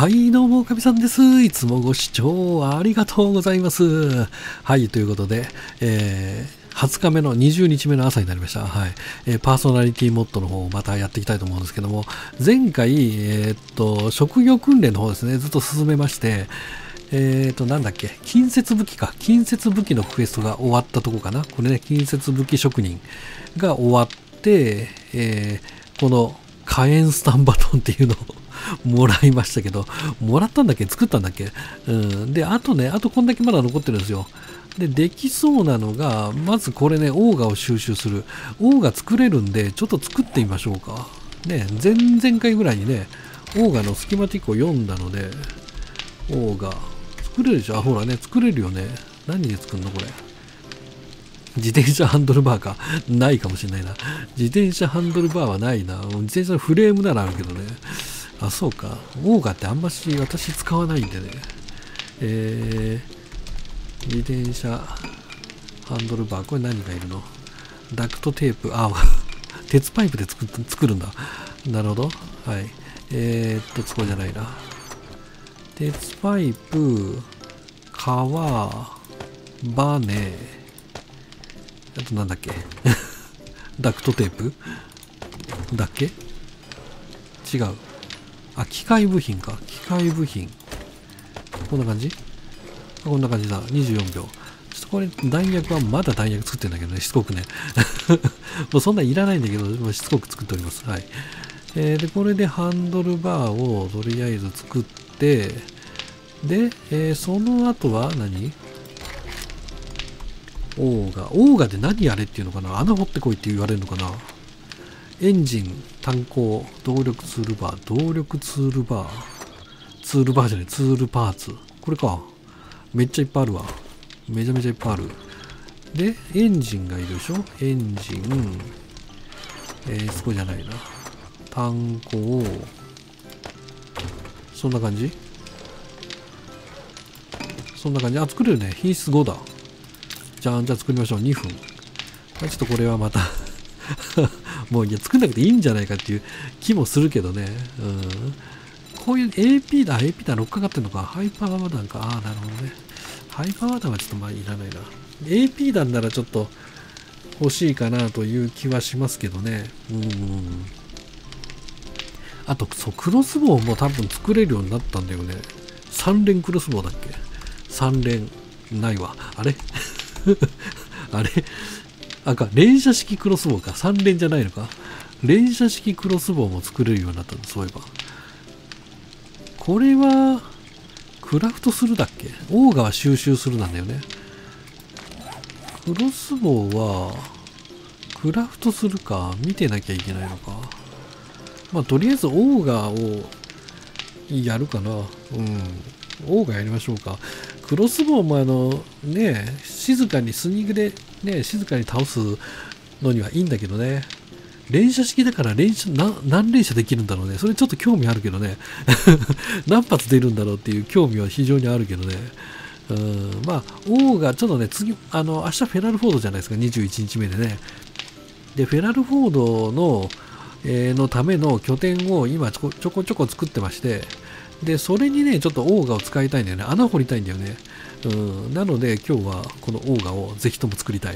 はい、どうも、かみさんです。いつもご視聴ありがとうございます。はい、ということで、20日目の20日目の朝になりました。はい。パーソナリティモッドの方をまたやっていきたいと思うんですけども、前回、職業訓練の方ですね、ずっと進めまして、なんだっけ、近接武器か。近接武器のクエストが終わったとこかな。これね、近接武器職人が終わって、この火炎スタンバトンっていうのをもらいましたけど、もらったんだっけ作ったんだっけで、あとこんだけまだ残ってるんですよ。で、できそうなのが、まずこれね、オーガを収集する。オーガ作れるんで、ちょっと作ってみましょうか。ね、前々回ぐらいにね、オーガのスキマティックを読んだので、オーガ、作れるでしょあ、ほらね、作れるよね。何で作るのこれ。自転車ハンドルバーか。ないかもしれないな。自転車ハンドルバーはないな。自転車のフレームならあるけどね。あ、そうか。オーガってあんまし私使わないんでね。自転車ハンドルバー。これ何がいるの？ダクトテープ。あ、鉄パイプで作るんだ。なるほど。はい。これじゃないな。鉄パイプ、革、バネ、あとなんだっけダクトテープだっけ違う。あ、機械部品か。機械部品。こんな感じ？こんな感じだ。24秒。ちょっとこれ、弾薬はまだ弾薬作ってるんだけどね、しつこくね。もうそんなんいらないんだけど、しつこく作っております。はい。で、これでハンドルバーをとりあえず作って、で、その後は何？オーガで何やれっていうのかな？穴掘ってこいって言われるのかな？エンジン、炭鉱、動力ツールバー、動力ツールバー、ツールバーじゃない、ツールパーツ。これか。めっちゃいっぱいあるわ。めちゃめちゃいっぱいある。で、エンジンがいるでしょ？エンジン、そこじゃないな。炭鉱、そんな感じ？そんな感じ。あ、作れるね。品質5だ。じゃあ作りましょう。2分。ちょっとこれはまたもういや、作んなくていいんじゃないかっていう気もするけどね。こういう AP だ、AP だ、乗っかかってんのか。ハイパーワーダンか。ああ、なるほどね。ハイパーワーダンはちょっとまあいらないな。AP 弾ならちょっと欲しいかなという気はしますけどね。あと、そう、クロスボウも多分作れるようになったんだよね。3連クロスボウだっけ？ 3 連。ないわ。あれあれあか、連射式クロスボウか。3連じゃないのか。連射式クロスボウも作れるようになったんだ、そういえば。これは、クラフトするだっけ？オーガは収集するなんだよね。クロスボウは、クラフトするか、見てなきゃいけないのか。まあ、とりあえずオーガをやるかな。オーガやりましょうか。クロスボウもね、静かにスニークでね、静かに倒すのにはいいんだけどね。連射式だから何連射できるんだろうね。それちょっと興味あるけどね。何発出るんだろうっていう興味は非常にあるけどね。まあ、オーガ、ちょっとね、明日フェラルフォードじゃないですか、21日目でね。で、フェラルフォードのための拠点を今ちょこちょこ作ってまして、で、それにね、ちょっとオーガを使いたいんだよね。穴を掘りたいんだよね。なので、今日はこのオーガをぜひとも作りたい。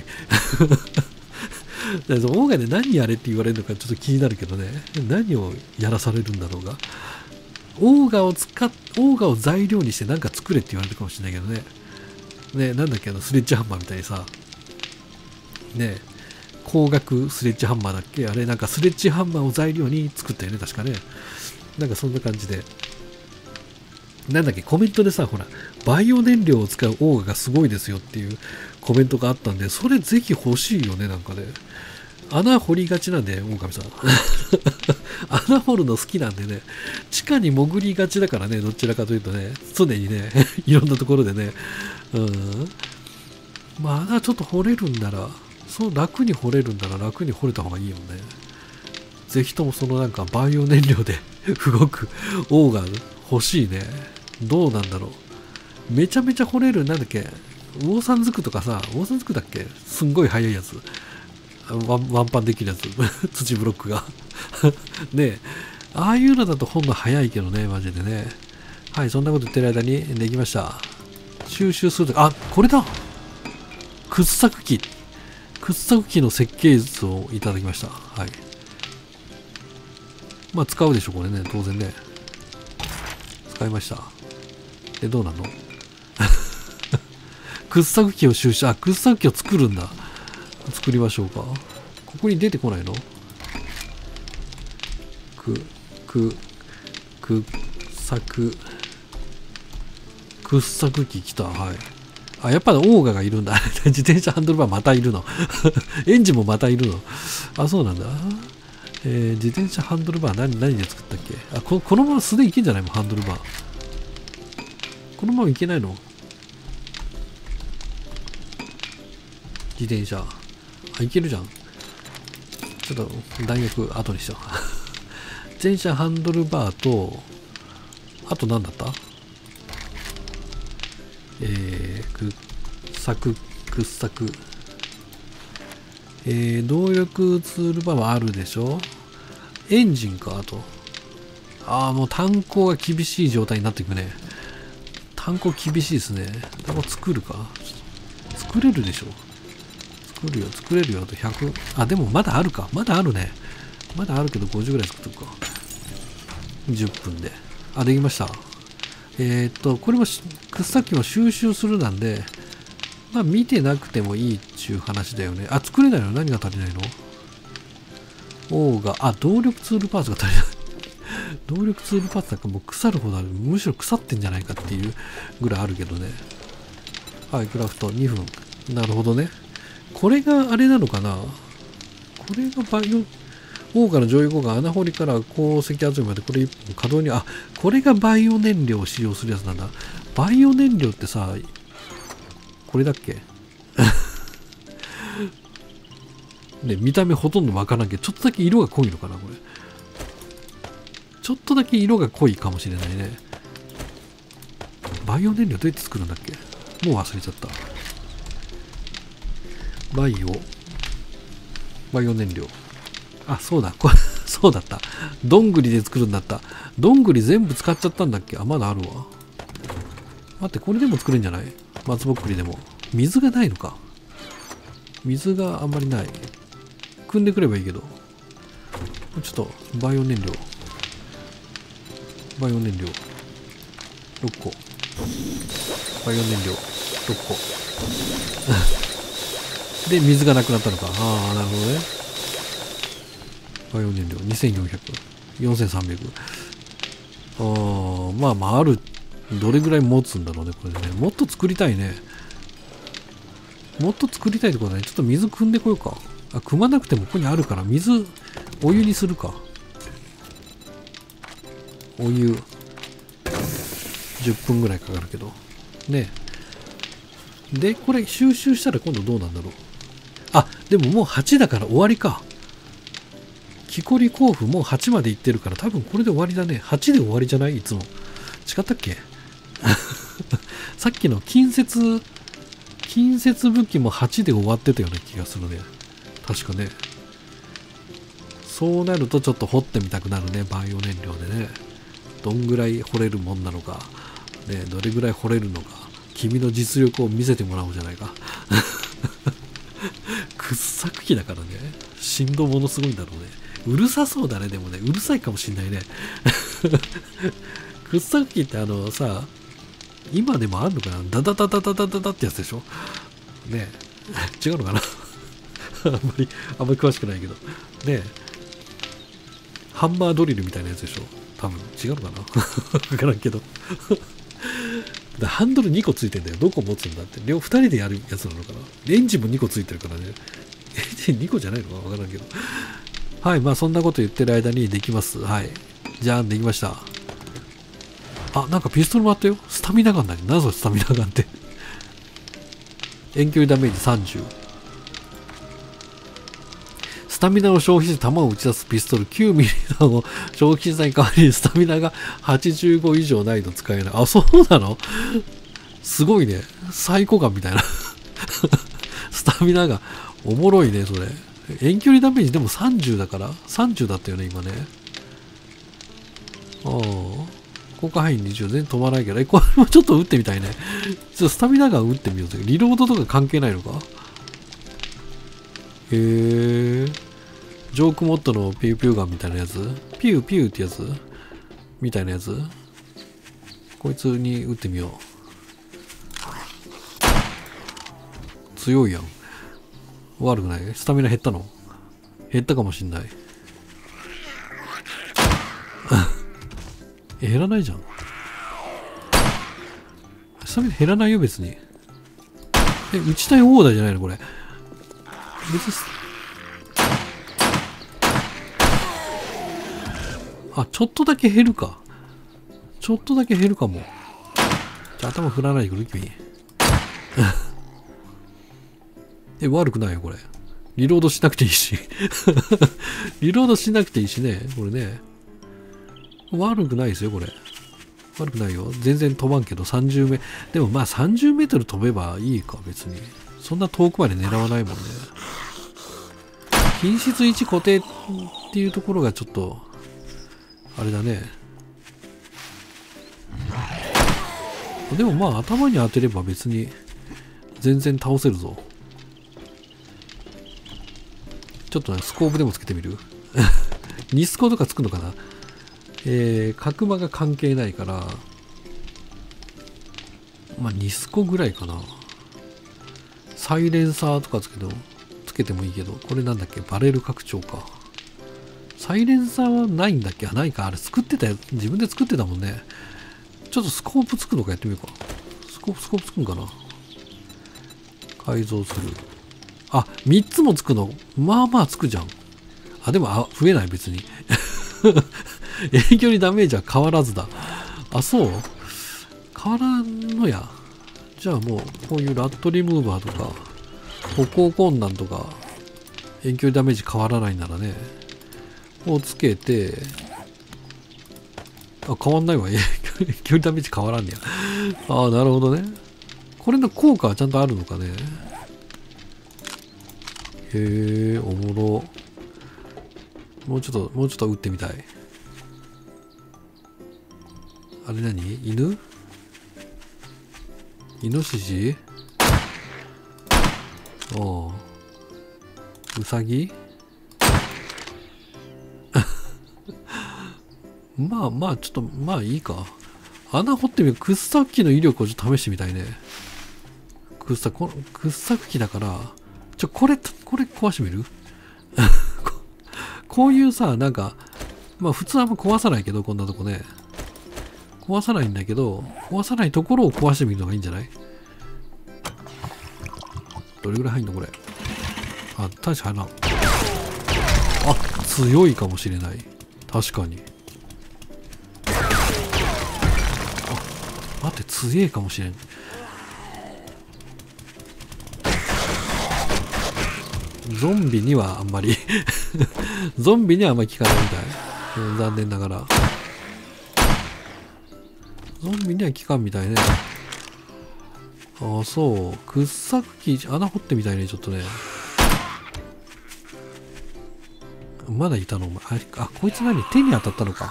オーガで何やれって言われるのかちょっと気になるけどね。何をやらされるんだろうが。オーガを材料にして何か作れって言われるかもしれないけどね。ね、なんだっけ、スレッジハンマーみたいにさ。ね、光学スレッジハンマーだっけ？あれ、なんかスレッジハンマーを材料に作ったよね、確かね。なんかそんな感じで。なんだっけ、コメントでさ、ほら、バイオ燃料を使うオーガがすごいですよっていうコメントがあったんで、それぜひ欲しいよね、なんかね。穴掘りがちなんで、狼さん。穴掘るの好きなんでね、地下に潜りがちだからね、どちらかというとね、常にね、いろんなところでね、まあ、穴ちょっと掘れるんなら、楽に掘れるんなら楽に掘れた方がいいよね。ぜひともそのなんかバイオ燃料で動くオーガ欲しいね。どうなんだろう。めちゃめちゃ掘れる、なんだっけ、ウォーサンズクとかさ、ウォーサンズクだっけ、すんごい速いやつ。ワンパンできるやつ。土ブロックが。ねえ。ああいうのだとほんの早いけどね、マジでね。 はい、そんなこと言ってる間にできました。収集すると、あ、これだ。掘削機。掘削機の設計図をいただきました。はい。まあ、使うでしょ、これね。当然ね。使いました。で、どうなの？掘削機を収集、あ、掘削機を作るんだ。作りましょうか。ここに出てこないの？掘削機来た。はい。あ、やっぱりオーガがいるんだ。自転車ハンドルバーまたいるの。エンジンもまたいるの。あ、そうなんだ。自転車ハンドルバー何で作ったっけ？あ、このまま素でいけんじゃないの？ハンドルバー。このままいけないの？自転車。あ、いけるじゃん。ちょっと弾薬後にしよう。自転車ハンドルバーと、あと何だった？掘削。動力ツールバーはあるでしょ？エンジンか、あと。ああ、もう炭鉱が厳しい状態になっていくね。炭鉱厳しいですね。炭鉱作るか？作れるでしょ？作れるよ。あと100。あ、でもまだあるか。まだあるね。まだあるけど50ぐらい作っとくか。10分で。あ、できました。これも掘削機も収集するなんで、まあ見てなくてもいいっていう話だよね。あ、作れないの？何が足りないの？動力ツールパーツが足りない。動力ツールパーツなんかもう腐るほどある。むしろ腐ってんじゃないかっていうぐらいあるけどね。はい、クラフト2分。なるほどね。これがあれなのかな？これがバイオ、オーガの上位後が穴掘りから鉱石集めまでこれ1本稼働に、あ、これがバイオ燃料を使用するやつなんだ。バイオ燃料ってさ、これだっけ？ね、見た目ほとんどわからんけど、ちょっとだけ色が濃いのかな、これ。ちょっとだけ色が濃いかもしれないね。バイオ燃料どうやって作るんだっけ？もう忘れちゃった。バイオ燃料。あ、そうだ。そうだった。どんぐりで作るんだった。どんぐり全部使っちゃったんだっけ？あ、まだあるわ。待って、これでも作れるんじゃない？松ぼっくりでも。水がないのか。水があんまりない。汲んでくればいいけど。ちょっと、バイオ燃料。6個。バイオ燃料6個。で、水がなくなったのか。ああ、なるほどね。バイオ燃料2400、4300。まあ、どれぐらい持つんだろうね、これね。もっと作りたいね。もっと作りたいってことね。ちょっと水汲んでこようか。あ、汲まなくてもここにあるから、お湯にするか。お湯。10分ぐらいかかるけど。ね。で、これ収集したら今度どうなんだろう。あ、でももう8だから終わりか。木こり甲府もう8まで行ってるから多分これで終わりだね。8で終わりじゃない？いつも。違ったっけ？さっきの近接武器も8で終わってたような気がするね。確かね。そうなるとちょっと掘ってみたくなるね。バイオ燃料でね。どんぐらい掘れるもんなのか。ね、どれぐらい掘れるのか。君の実力を見せてもらおうじゃないか。掘削機だからね。振動ものすごいんだろうね。うるさそうだね。でもね、うるさいかもしんないね。掘削機ってさ、今でもあるのかな？ダダダダダダダダってやつでしょ？ねえ。違うのかな？あんまり詳しくないけど。ねえ。ハンマードリルみたいなやつでしょ？多分。違うのかな？わからんけど。ハンドル2個ついてんだよ。どこ持つんだって。2人でやるやつなのかな？エンジンも2個ついてるからね。エンジン2個じゃないのかわからんけど。はい。まあそんなこと言ってる間にできます。はい。じゃあできました。あ、なんかピストルもあったよ。スタミナガンだね。なんぞスタミナガンって。遠距離ダメージ30。スタミナを消費して弾を打ち出すピストル9ミリ弾を消費したに代わりにスタミナが85以上ないと使えない。あ、そうなの？すごいね。サイコガンみたいな。スタミナがおもろいね、それ。遠距離ダメージでも30だから。30だったよね、今ね。ああ。 効果範囲20全然飛ばないけど、これもちょっと撃ってみたいね。ちょっとスタミナガン撃ってみようぜ。リロードとか関係ないのか。へえ。ジョークモッドのピューピューガンみたいなやつ、ピューピューってやつみたいなやつ、こいつに撃ってみよう。強いやん。悪くない。スタミナ減ったの？減ったかもしんない。減らないじゃん。スタミナ減らないよ別に。撃ちたい放題じゃないのこれ。別にちょっとだけ減るか。ちょっとだけ減るかも。じゃあ頭振らないでくる君。悪くないよこれ。リロードしなくていいし。リロードしなくていいしね。これね。悪くないですよこれ。悪くないよ。全然飛ばんけど30メ。でもまあ30メートル飛べばいいか別に。そんな遠くまで狙わないもんね。品質1固定っていうところがちょっとあれだね。でもまあ頭に当てれば別に全然倒せるぞ。ちょっとね、スコープでもつけてみる。2スコとかつくのかな。角間が関係ないから、まあ2スコぐらいかな。サイレンサーとかつけてもいいけど、これなんだっけ、バレル拡張か。サイレンサーはないんだっけ。ないか。あれ作ってたよ。自分で作ってたもんね。ちょっとスコープつくのかやってみようか。スコープつくんかな。改造する。3つもつくの。まあまあつくじゃん。でも、増えない別に。遠距離ダメージは変わらずだ。そう変わらんのや。じゃあもう、こういうラットリムーバーとか、歩行困難とか、遠距離ダメージ変わらないならね、をつけて、変わんないわ。遠距離ダメージ変わらんねや。なるほどね。これの効果はちゃんとあるのかね。へえ、おもろ。もうちょっと撃ってみたい。あれ何？犬？イノシシ？ウサギ？まあ、ちょっと、まあいいか。穴掘ってみる。掘削機の威力をちょっと試してみたいね。掘削機だから、これ壊してみる？こういうさ、なんか、まあ普通はあんま壊さないけど、こんなとこね。壊さないんだけど、壊さないところを壊してみるのがいいんじゃない？どれぐらい入んのこれ。大して入らん。強いかもしれない。確かに。待って、強いかもしれん。ゾンビにはあんまりゾンビにはあんまり効かないみたい。残念ながら。ゾンビには効かんみたいね。そう。掘削機、穴掘ってみたいね、ちょっとね。まだいたの？こいつ何？手に当たったのか。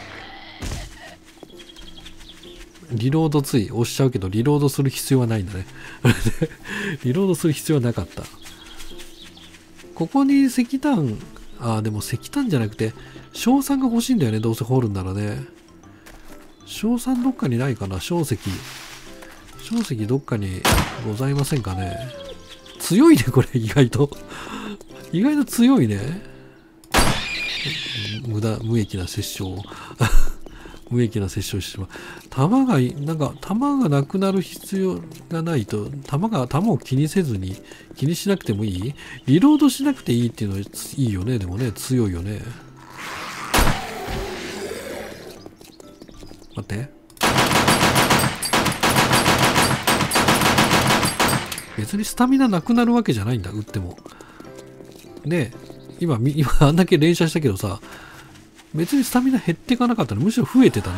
リロードつい押しちゃうけど、リロードする必要はないんだね。リロードする必要はなかった。ここに石炭、でも石炭じゃなくて、硝酸が欲しいんだよね、どうせ掘るんならね。硝酸どっかにないかな、硝石どっかにございませんかね。強いね、これ、意外と。意外と強いね。無益な殺傷。無益な殺傷してしまう。弾がなくなる必要がないと、弾を気にせずに、気にしなくてもいい？リロードしなくていいっていうのはいいよね。でもね、強いよね。待って。別にスタミナなくなるわけじゃないんだ、撃っても。ねえ、今あんだけ連射したけどさ、別にスタミナ減っていかなかったの、むしろ増えてたね。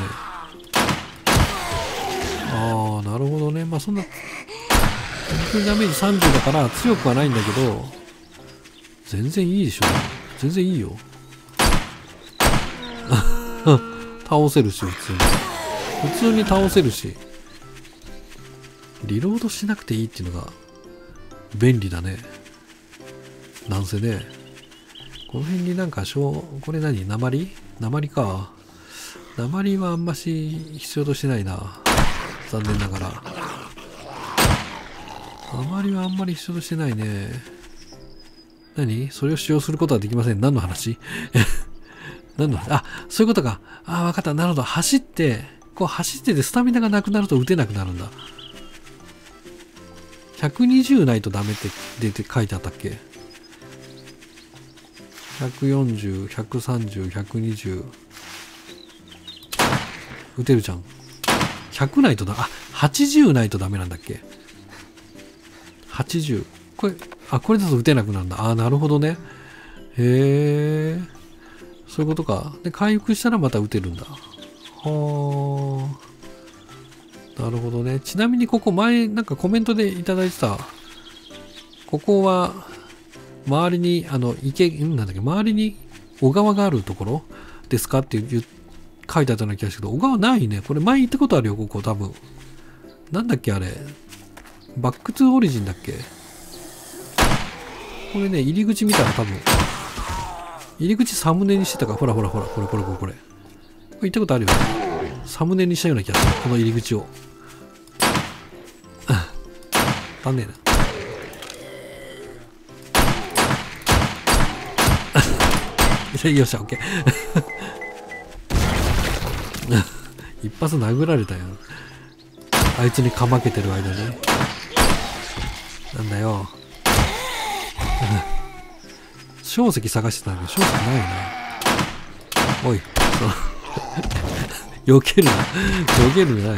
なるほどね。まあそんな、本当にダメージ30だから強くはないんだけど、全然いいでしょ。全然いいよ。倒せるし、普通に。 普通に倒せるし、リロードしなくていいっていうのが便利だね。なんせね、この辺になんかこれ何、鉛か。鉛はあんまし必要としてないな。残念ながら。鉛はあんまり必要としてないね。何それを使用することはできません。何の話何の話、あ、そういうことか。あ、わかった。なるほど。走っててスタミナがなくなると撃てなくなるんだ。120ないとダメって書いてあったっけ？ 140、130、120。撃てるじゃん。100ないと80ないとダメなんだっけ？ 80。これだと撃てなくなるんだ。あ、なるほどね。へえ。そういうことか。で、回復したらまた撃てるんだ。はあ。なるほどね。ちなみにここ前、なんかコメントでいただいてた、ここは、周りに、なんだっけ、周りに小川があるところですかって書いてあったような気がするけど、小川ないね。これ前行ったことあるよ、ここ多分。なんだっけ、あれ。バックトゥーオリジンだっけ？これね、入り口見たら多分、入り口サムネにしてたから、ほら、これ。これ行ったことあるよね。サムネにしたような気がする。この入り口を。足んねえな。よっしゃ、オッケー。一発殴られたよ。あいつにかまけてる間に。なんだよ。硝石探してたんだけど、硝石ないな。おい、避けるな。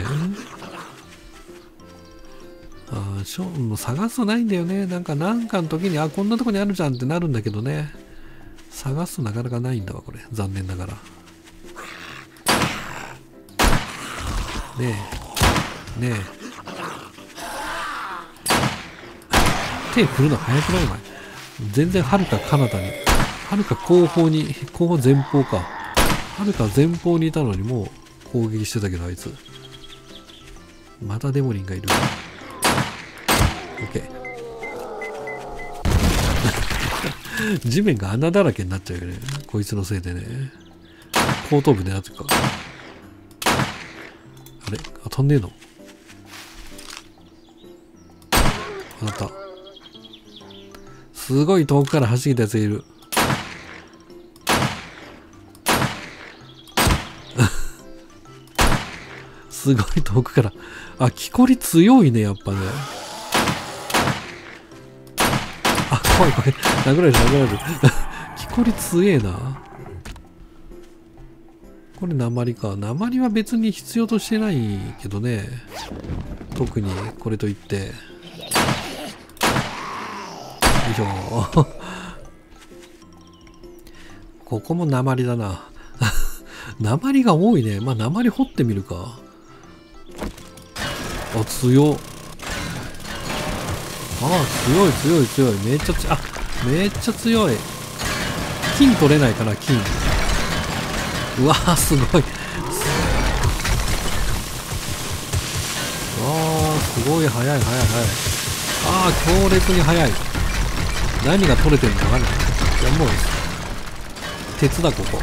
もう探すとないんだよね。なんかの時に、こんなとこにあるじゃんってなるんだけどね。探すとなかなかないんだわ、これ。残念ながら。ねえ。手振るの早くない？お前。全然はるか彼方に、はるか後方前方か。はるか前方にいたのにもう攻撃してたけど、あいつ。またデモリンがいる。オッケー。地面が穴だらけになっちゃうよね。こいつのせいでね。後頭部狙ってるか。あれ？飛んねえの？当たった。すごい遠くから走ってたやつがいる。すごい遠くから。木こり強いね、やっぱね。怖い。殴られる。木こり強えな。これ鉛か。鉛は別に必要としてないけどね。特にこれといって。よいしょ。ここも鉛だな。鉛が多いね。まあ鉛掘ってみるか。強っ。強い。めっちゃ強い。金取れないかな、金。うわー、すごい。すごい速い。強烈に速い。何が取れてるのかわかんない。いや、もう、鉄だ、ここ。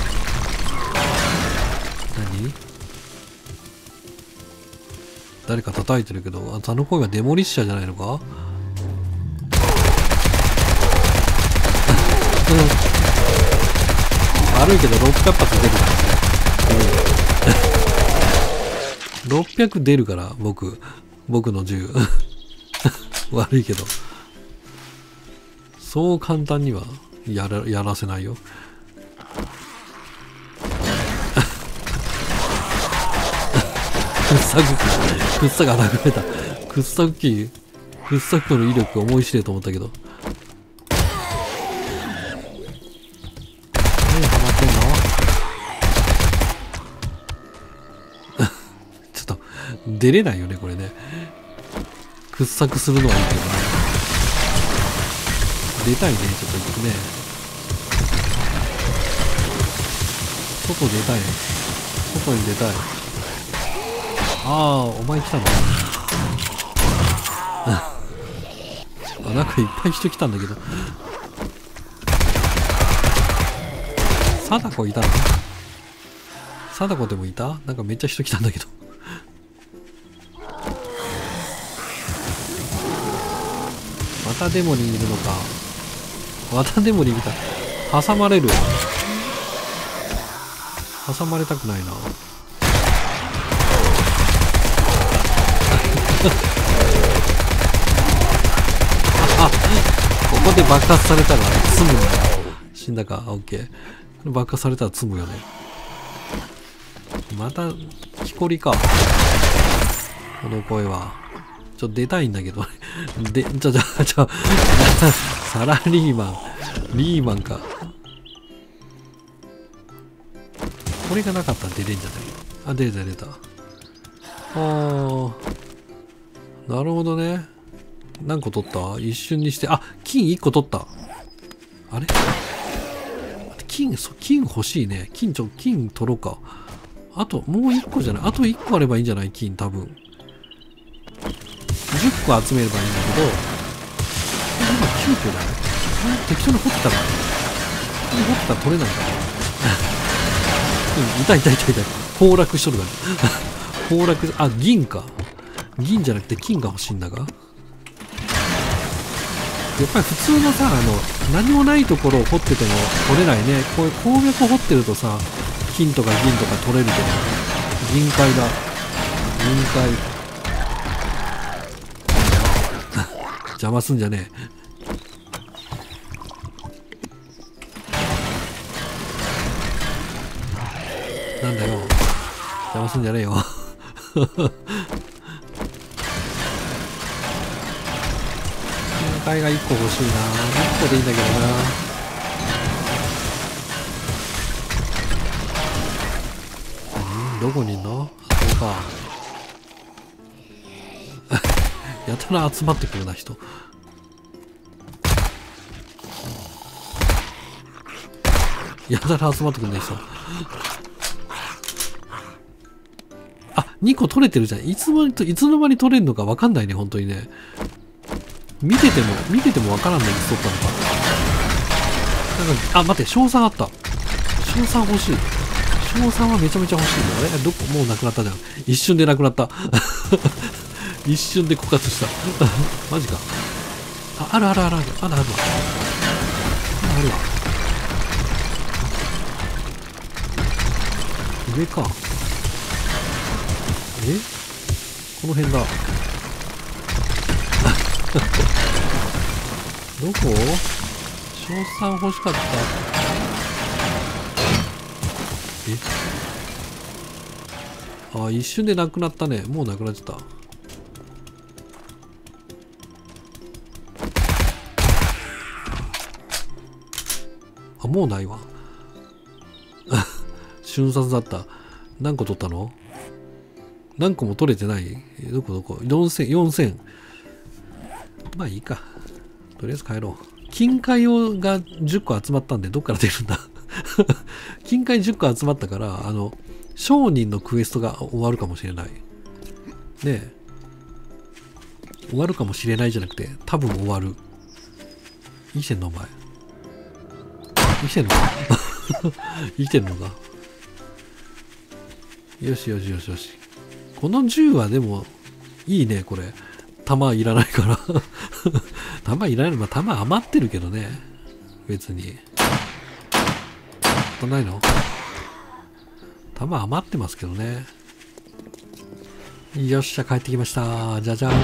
何？誰か叩いてるけど、あの声はデモリッシャーじゃないのか？悪いけど600発出るからね。600出るから、僕の銃。悪いけど。そう簡単にはやらせないよ。掘削機が殴られた。掘削機の威力思い知れと思ったけど。何ハマってんの？ちょっと、出れないよね、これね。掘削するのはいいけどね。出たいね、ちょっとね。外に出たい。 ああ、お前来たのあ、なんかいっぱい人来たんだけど。貞子いたの？貞子でもいた？なんかめっちゃ人来たんだけど。またデモにいるのか。またデモにいた。挟まれる。挟まれたくないな。あ、ここで爆発されたら積むんだよ。死んだか。オッケー。爆破されたら積むよね。また木こりか。この声はちょっと出たいんだけどで、サラリーマンか。これがなかったら出れんじゃない？あ、出た。なるほどね。何個取った？一瞬にして、あ、金1個取った。あれ？金欲しいね。金取ろうか。あと、もう1個じゃない。あと1個あればいいんじゃない？金、多分。10個集めればいいんだけど、今9個だね。適当に掘ったら取れないかな。痛い。崩落しとるから。崩落、あ、銀か。銀じゃなくて金が欲しいんだが。やっぱり普通のさ、何もないところを掘ってても取れないね。こういう鉱脈掘ってるとさ、金とか銀とか取れるけど、銀塊だ。銀塊。邪魔すんじゃねえ。なんだよ。邪魔すんじゃねえよ。金塊が1個欲しいな。1個でいいんだけどな。どこにいんの？そうか。やたら集まってくるな、人。やたら集まってくるね、人。あ、2個取れてるじゃん。いつの間に取れるのか分かんないね、本当にね。見てても分からんないに取ったのか。なんか、あ、待って、賞賛あった。賞賛欲しい。賞賛はめちゃめちゃ欲しいよ。あれどこ、もうなくなったじゃん。一瞬でなくなった。一瞬で枯渇した。マジか。あるわ。あるわ。上か。この辺だ。どこ？賞賛欲しかった。あ、一瞬でなくなったね。もうなくなっちゃった。あ、もうないわ。瞬殺だった。何個取ったの？何個も取れてない？どこ ?4000。まあいいか。とりあえず帰ろう。金塊が10個集まったんで、どっから出るんだ。金塊10個集まったから、商人のクエストが終わるかもしれない。ねえ。終わるかもしれないじゃなくて、多分終わる。生きてんのお前。生きてんのか生きてんのか。よし。この銃はでも、いいね、これ。弾いらないから。弾いらない。まあ、弾余ってるけどね。別に。ないの？弾余ってますけどね。よっしゃ、帰ってきました。じゃじゃん。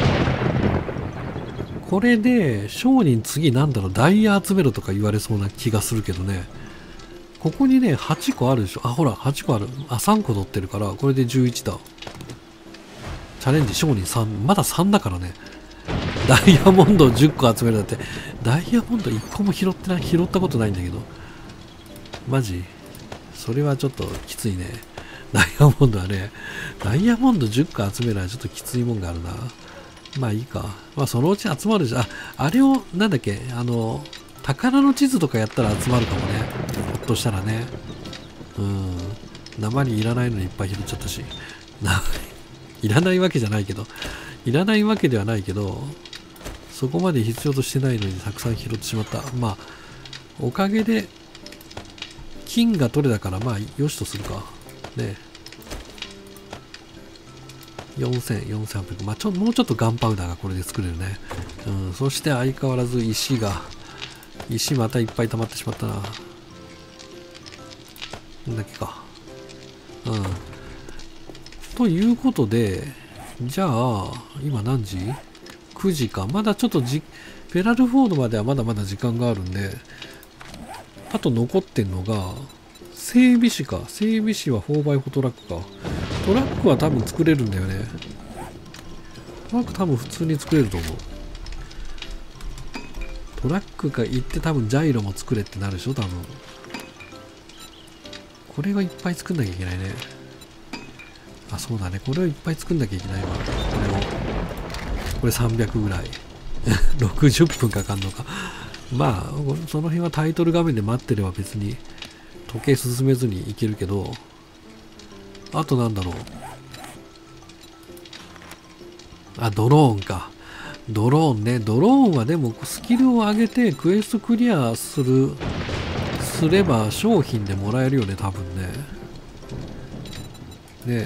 これで、商人次なんだろう、ダイヤ集めろとか言われそうな気がするけどね。ここにね、8個あるでしょ。あ、ほら、8個ある。あ、3個取ってるから、これで11だ。チャレンジ商人3、まだ3だからね。ダイヤモンドを10個集めるだって、ダイヤモンド1個も拾ったことないんだけど。マジ？それはちょっときついね。ダイヤモンドはね、ダイヤモンド10個集めるのはちょっときついもんがあるな。まあいいか。まあそのうち集まるじゃん。あれを、なんだっけ、宝の地図とかやったら集まるかもね。ひょっとしたらね。鉛いらないのにいっぱい拾っちゃったし。 いらないわけじゃないけど、いらないわけではないけど、そこまで必要としてないのにたくさん拾ってしまった。まあ、おかげで、金が取れたから、まあ、よしとするか。ね。4000、4800。まあ、もうちょっとガンパウダーがこれで作れるね。うん。そして相変わらず石またいっぱい溜まってしまったな。んだっけか。うん。ということで、じゃあ、今何時 ?9 時か。まだちょっとフェラルフォードまではまだまだ時間があるんで、あと残ってんのが、整備士か。整備士は 4x4 トラックか。トラックは多分作れるんだよね。トラック多分普通に作れると思う。トラックが行って多分ジャイロも作れってなるでしょ、多分。これがいっぱい作んなきゃいけないね。あ、そうだね。これをいっぱい作んなきゃいけないわ。これ300ぐらい。60分かかんのか。まあ、その辺はタイトル画面で待ってれば別に時計進めずにいけるけど、あとなんだろう。あ、ドローンか。ドローンね。ドローンはでもスキルを上げてクエストクリアすれば商品でもらえるよね、多分ね。ねえ。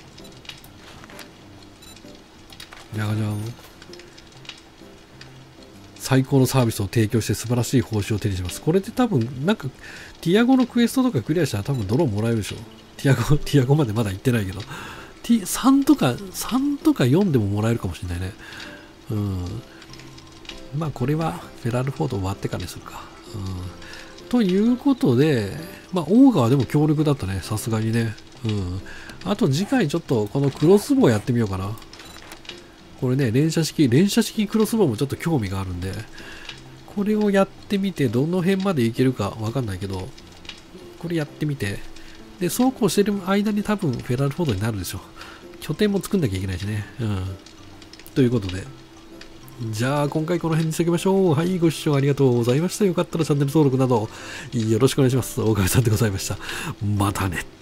じゃがじゃん。最高のサービスを提供して素晴らしい報酬を手にします。これって多分、なんか、ティアゴのクエストとかクリアしたら多分ドローンもらえるでしょ。ティアゴまでまだ行ってないけど。3とか4でももらえるかもしれないね。うん。まあこれはフェラルフォード終わってからにするか。うん。ということで、まあオーガはでも強力だったね。さすがにね。うん。あと次回ちょっとこのクロスボウやってみようかな。これね、連射式クロスボウもちょっと興味があるんで、これをやってみて、どの辺までいけるかわかんないけど、これやってみて、で、そうこうしてる間に多分フェラルフォードになるでしょう。拠点も作んなきゃいけないしね。うん。ということで、じゃあ今回この辺にしておきましょう。はい、ご視聴ありがとうございました。よかったらチャンネル登録などよろしくお願いします。大川さんでございました。またね。